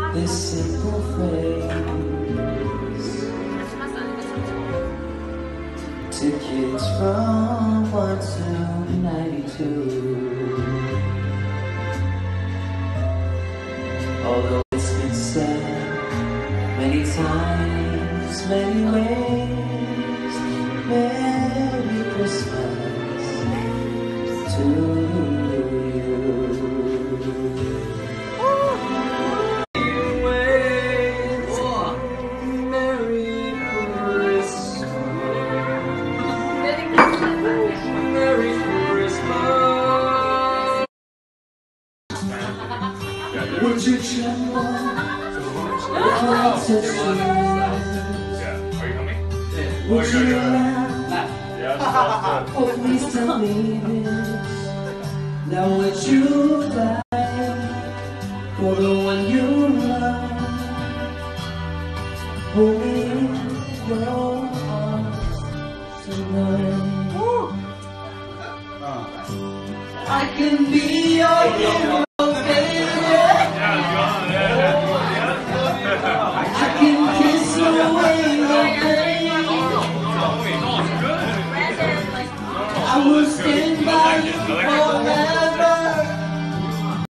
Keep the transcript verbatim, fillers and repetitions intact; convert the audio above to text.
this simple phrase. Tickets from one to ninety-two. Although it's been said many times, many ways, Merry Christmas to you. Would you tremble? Yeah, are you coming? Would you laugh? Yeah, Oh, please tell me this. Now would you die for the one you love? Hold me in your arms tonight. I can be your hero, baby. I can kiss away the pain. I will stand by you.